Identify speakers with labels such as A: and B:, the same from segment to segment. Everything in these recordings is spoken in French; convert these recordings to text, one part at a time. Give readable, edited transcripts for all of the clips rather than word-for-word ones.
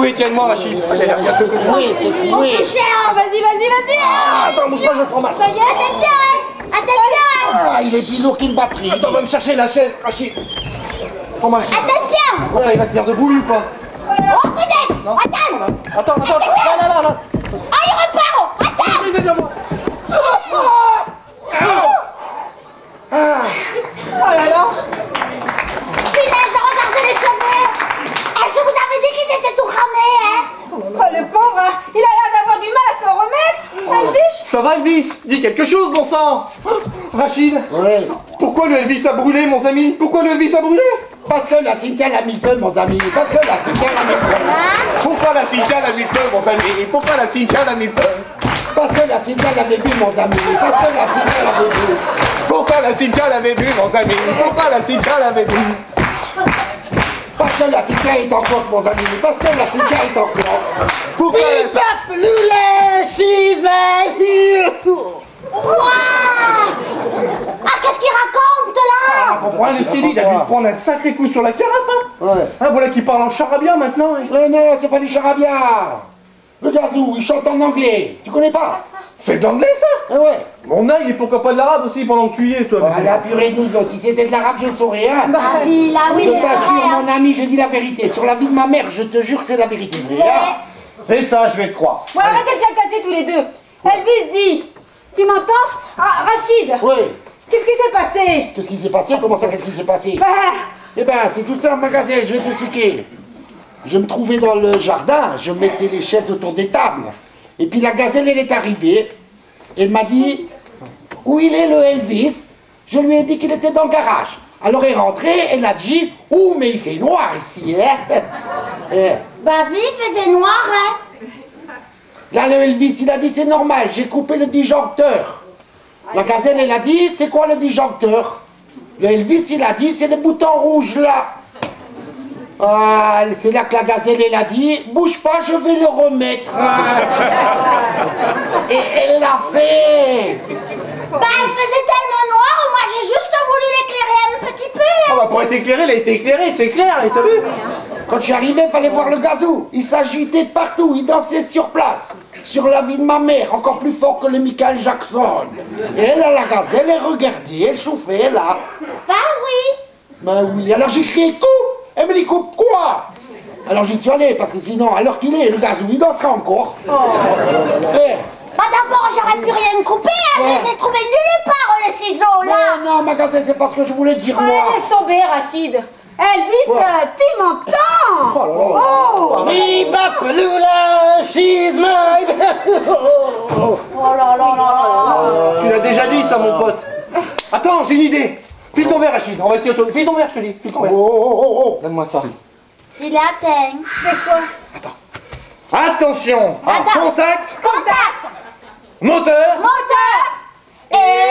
A: secouer, tiens-moi, Rachid. Allez, là, viens secouer.
B: Oui, secouer.
C: Vas-y, vas-y, vas-y.
A: Ah, attends, bouge pas, je prends ma chaise.
B: Ça y est, attention, hein. Attention. Ah, il est plus lourd qu'une batterie.
A: Attends, va me chercher la chaise, Rachid. Prends ma chaise.
B: Attention.
A: Attends, il va tenir debout, lui, ou pas?
B: Oh, putain.
A: Non.
B: Attends.
A: Attends, là.
B: Oh, il repart. Attends.
A: Aidez-moi.
C: Oh là là.
B: Punaise, regardez les cheveux. Ah, je vous avais dit qu'ils étaient tout cramés, hein.
C: Oh le pauvre, hein. Il a l'air d'avoir du mal à s'en remettre. Elvis.
A: Ça va, Elvis? Dis quelque chose, bon sang. Rachid.
B: Oui.
A: Pourquoi le Elvis a brûlé, mon ami? Pourquoi le Elvis a brûlé?
B: Parce que la Cynthia l'a mis le feu, mon ami. Parce que la Cynthia l'a mis le feu.
A: Pourquoi la Cynthia l'a mis le feu, mon ami? Pourquoi la Cynthia l'a mis le feu?
B: Parce que la Cynthia l'avait bu, mon ami. Parce que la Cynthia l'avait bu.
A: Pourquoi la Cynthia l'avait bu, mon ami? Pourquoi la Cynthia l'avait bu?
B: Parce que la Cynthia est en cloque, mon ami. Parce que la Cynthia est en cloque.
A: Pourquoi la Cynthia...
B: she's my hero. Ah, qu'est-ce qu'il raconte là?
A: Ah, comprends rien de ce qu'il dit, il a dû se prendre un sacré coup sur la carafe, hein.
B: Ouais.
A: Hein, voilà qui parle en charabia maintenant. Hein.
B: Non, c'est pas du charabia. Le gazou, il chante en anglais. Tu connais pas?
A: C'est de l'anglais, ça?
B: Ah ouais.
A: Mon œil, et pourquoi pas de l'arabe aussi pendant que tu y es, toi?
B: Ah, la purée de nous autres. Si c'était de l'arabe, je ne saurais rien.
C: Bah oui, là oui.
B: Je t'assure, mon ami, je dis la vérité. Sur la vie de ma mère, je te jure que c'est la vérité.
A: C'est ça, je vais te croire.
C: Ouais, arrêtez de jacasser tous les deux. Elvis dit. Tu m'entends? Ah, Rachid.
B: Oui.
C: Qu'est-ce qui s'est passé?
B: Qu'est-ce qui s'est passé? Comment ça, qu'est-ce qui s'est passé?
C: Bah.
B: Eh ben, c'est tout ça, magasin, je vais t'expliquer. Je me trouvais dans le jardin, je mettais les chaises autour des tables. Et puis la gazelle, elle est arrivée. Elle m'a dit, où il est le Elvis? Je lui ai dit qu'il était dans le garage. Alors elle est rentrée, elle a dit, ouh, mais il fait noir ici, hein.
D: Bah oui, il faisait noir, hein.
B: Là, le Elvis, il a dit, c'est normal, j'ai coupé le disjoncteur. La gazelle, elle a dit, c'est quoi le disjoncteur? Le Elvis, il a dit, c'est le bouton rouge là. Ah, c'est là que la gazelle, elle a dit, bouge pas, je vais le remettre. Et elle l'a fait.
D: Bah, il faisait tellement noir, moi j'ai juste voulu l'éclairer un petit peu.
A: Ah bah pour être éclairé, il a été éclairé, c'est clair, et t'as vu?
B: Quand je suis arrivé, il fallait voir le gazou. Il s'agitait de partout, il dansait sur place. Sur la vie de ma mère, encore plus fort que le Michael Jackson. Et elle, à la gazelle, elle regardait, elle chauffait, là.
D: Bah oui.
B: Ben oui, alors j'ai crié coupe. Elle me dit coupe quoi? Alors j'y suis allé, parce que sinon, à l'heure qu'il est, le gazou, il dansera encore. Eh,
D: Bah d'abord, j'aurais pu rien couper, hein.
B: Ouais.
D: Je les ai trouvés nulle part, les ciseaux, là.
B: non, ma gazelle, c'est pas ce que je voulais dire,
C: Ouais,
B: moi.
C: laisse tomber, Rachid. Elvis, tu m'entends? Oh!
B: Viva Pelula, she's mine.
C: Oh là là là là!
A: Tu l'as déjà dit, ça, mon pote. Attends, j'ai une idée. File ton verre, Rachid, on va essayer autre chose. File ton verre, je te dis, file ton verre.
B: Oh.
A: Donne-moi ça.
D: Il est atteint.
C: C'est quoi?
A: Attention,
D: Attends.
A: contact,
D: Contact.
A: moteur.
D: Moteur. Et...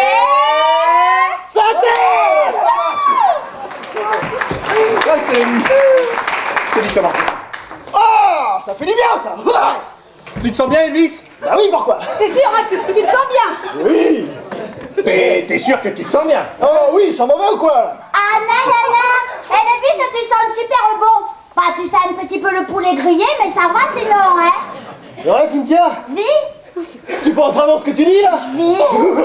A: Là, je t'ai dit, ça marche.
B: Ah, ça fait du bien, ça.
A: Tu te sens bien, Elvis?
B: Bah oui, pourquoi?
C: T'es sûr, hein, tu te sens bien?
B: Oui.
A: T'es sûr que tu te sens bien?
B: Oh oui, je sens mauvais ou quoi?
D: Ah non, non, non. Et les filles, tu sens super bon. Bah, tu sens un petit peu le poulet grillé, mais ça va sinon, hein.
B: C'est vrai, Cynthia?
D: Oui.
B: Tu penses vraiment ce que tu dis, là?
D: Oui.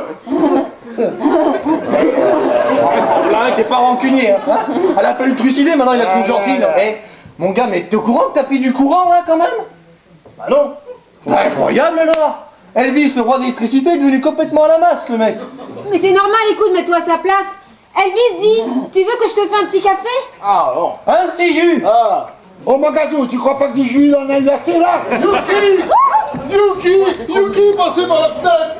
A: Là, un qui est pas rancunier, hein. Elle a fallu le trucider, maintenant il a trouvé gentil. là. Eh, mon gars, mais t'es au courant que t'as pris du courant, là, quand même?
B: Bah non.
A: Incroyable, alors. Elvis, le roi de l'électricité, est devenu complètement à la masse, le mec.
C: Mais c'est normal, écoute, mets-toi à sa place. Elvis dit, tu veux que je te fasse un petit café?
B: Ah non.
A: Un petit jus.
B: Ah. Oh, mon gazou, tu crois pas que du jus, il en a eu assez, là? Yuki, passez par la fenêtre.